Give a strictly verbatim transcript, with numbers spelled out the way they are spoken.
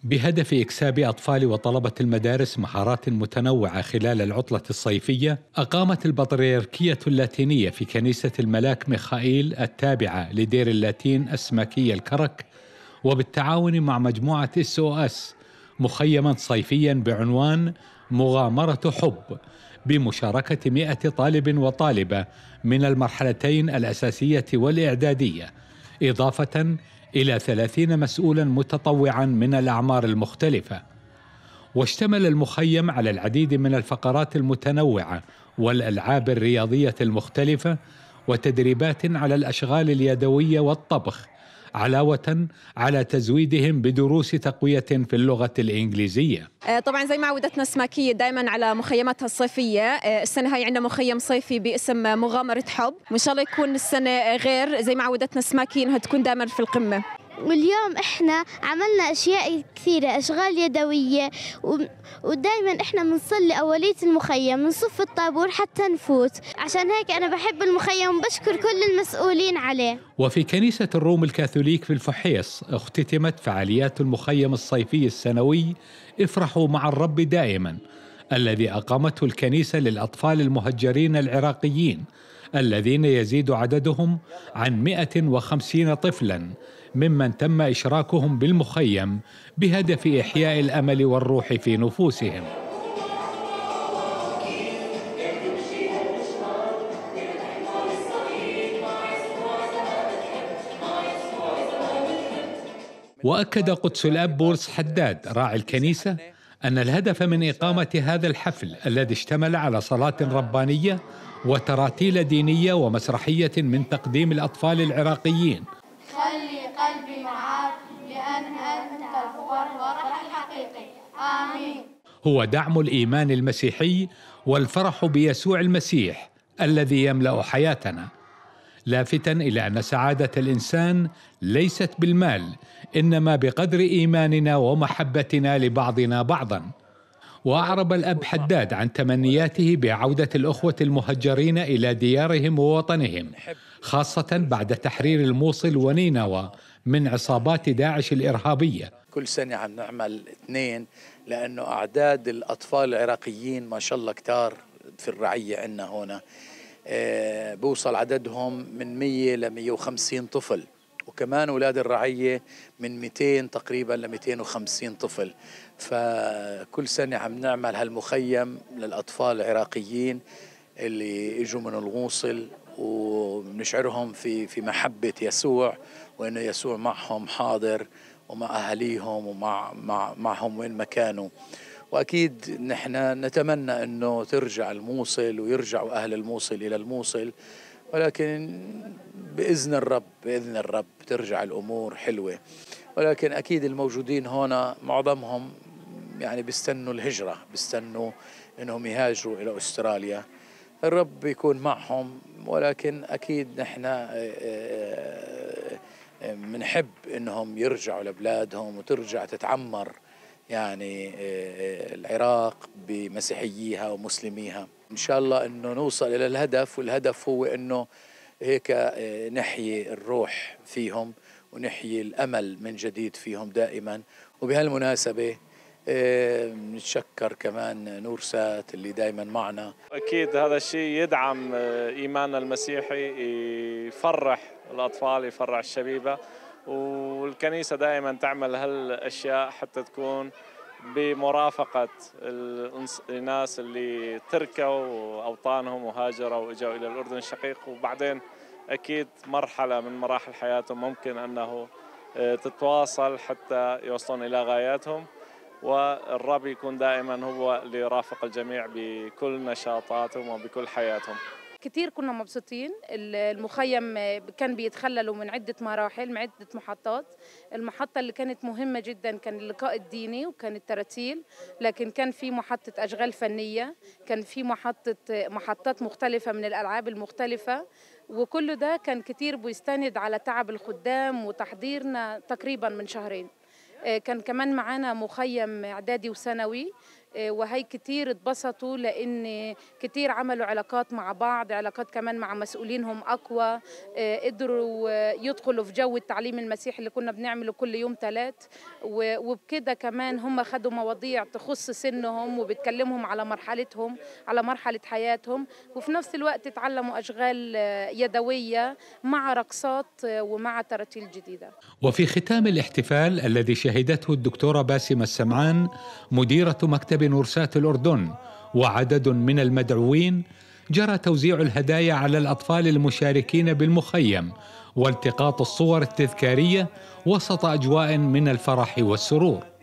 بهدف إكساب أطفال وطلبة المدارس مهارات متنوعة خلال العطلة الصيفية، أقامت البطريركية اللاتينية في كنيسة الملاك ميخائيل التابعة لدير اللاتين السماكية الكرك وبالتعاون مع مجموعة اس او اس مخيما صيفيا بعنوان مغامرة حب، بمشاركة مئة طالب وطالبة من المرحلتين الأساسية والإعدادية، إضافة إلى ثلاثين مسؤولا متطوعا من الأعمار المختلفة. واشتمل المخيم على العديد من الفقرات المتنوعة والألعاب الرياضية المختلفة وتدريبات على الأشغال اليدوية والطبخ، علاوة على تزويدهم بدروس تقوية في اللغة الإنجليزية. آه، طبعا زي ما عودتنا السماكية دائما على مخيماتها الصيفية، آه، السنة هاي عندنا مخيم صيفي باسم مغامرة حب، وإن شاء الله يكون السنة غير زي ما عودتنا السماكية إنها تكون دائما في القمة. واليوم إحنا عملنا أشياء كثيرة، أشغال يدوية، ودائما إحنا بنصلي أولية المخيم، بنصف الطابور حتى نفوت. عشان هيك أنا بحب المخيم وبشكر كل المسؤولين عليه. وفي كنيسة الروم الكاثوليك في الفحيص اختتمت فعاليات المخيم الصيفي السنوي افرحوا مع الرب دائما، الذي أقامته الكنيسة للأطفال المهجرين العراقيين الذين يزيد عددهم عن مئة وخمسين طفلا، ممن تم إشراكهم بالمخيم بهدف إحياء الأمل والروح في نفوسهم. وأكد قدس الأب بولس حداد راعي الكنيسة أن الهدف من إقامة هذا الحفل الذي اشتمل على صلاة ربانية وتراتيل دينية ومسرحية من تقديم الأطفال العراقيين خلي قلبي معاك لأن أنت هو الفرح الحقيقي، آمين، هو دعم الإيمان المسيحي والفرح بيسوع المسيح الذي يملأ حياتنا، لافتا إلى أن سعادة الإنسان ليست بالمال، إنما بقدر إيماننا ومحبتنا لبعضنا بعضا. وأعرب الأب حداد عن تمنياته بعودة الأخوة المهجرين إلى ديارهم ووطنهم، خاصة بعد تحرير الموصل ونينوى من عصابات داعش الإرهابية. كل سنة عم نعمل اثنين، لأنه أعداد الأطفال العراقيين ما شاء الله كتار في الرعية عندنا هنا، أه بوصل عددهم من مية ل مية وخمسين طفل، وكمان أولاد الرعية من مئتين تقريبا ل مئتين وخمسين طفل. فكل سنة عم نعمل هالمخيم للأطفال العراقيين اللي اجوا من الموصل، ونشعرهم في في محبة يسوع، وإنه يسوع معهم حاضر ومع أهليهم ومع مع معهم وين ما كانوا. وأكيد نحن نتمنى أنه ترجع الموصل ويرجعوا أهل الموصل إلى الموصل، ولكن بإذن الرب بإذن الرب ترجع الأمور حلوة. ولكن أكيد الموجودين هنا معظمهم يعني بيستنوا الهجرة، بيستنوا أنهم يهاجروا إلى أستراليا، الرب يكون معهم. ولكن أكيد نحن منحب أنهم يرجعوا لبلادهم وترجع تتعمر يعني العراق بمسيحييها ومسلميها. إن شاء الله أنه نوصل إلى الهدف، والهدف هو أنه هيك نحيي الروح فيهم ونحيي الأمل من جديد فيهم دائما. وبهالمناسبة نتشكر كمان نورسات اللي دائما معنا. أكيد هذا الشيء يدعم إيماننا المسيحي، يفرح الأطفال، يفرح الشبيبة، والكنيسة دائما تعمل هالأشياء حتى تكون بمرافقة الناس اللي تركوا أوطانهم وهاجروا وإجوا إلى الأردن الشقيق، وبعدين أكيد مرحلة من مراحل حياتهم ممكن أنه تتواصل حتى يوصلون إلى غاياتهم، والرب يكون دائما هو اللي يرافق الجميع بكل نشاطاتهم وبكل حياتهم. كتير كنا مبسوطين. المخيم كان بيتخللوا من عدة مراحل، من عدة محطات. المحطة اللي كانت مهمة جدا كان اللقاء الديني وكان التراتيل، لكن كان في محطة أشغال فنية، كان في محطة محطات مختلفة من الألعاب المختلفة، وكل ده كان كتير بيستند على تعب الخدام وتحضيرنا تقريبا من شهرين. كان كمان معانا مخيم إعدادي وثانوي، وهي كتير اتبسطوا لأن كتير عملوا علاقات مع بعض، علاقات كمان مع مسؤولينهم أقوى، قدروا يدخلوا في جو التعليم المسيحي اللي كنا بنعمله كل يوم ثلاث، وبكده كمان هم خدوا مواضيع تخص سنهم وبتكلمهم على مرحلتهم، على مرحلة حياتهم، وفي نفس الوقت تعلموا أشغال يدوية مع رقصات ومع تراتيل جديدة. وفي ختام الاحتفال الذي شهدته الدكتورة باسمة السمعان مديرة مكتب نورسات الأردن وعدد من المدعوين، جرى توزيع الهدايا على الأطفال المشاركين بالمخيم والتقاط الصور التذكارية وسط أجواء من الفرح والسرور.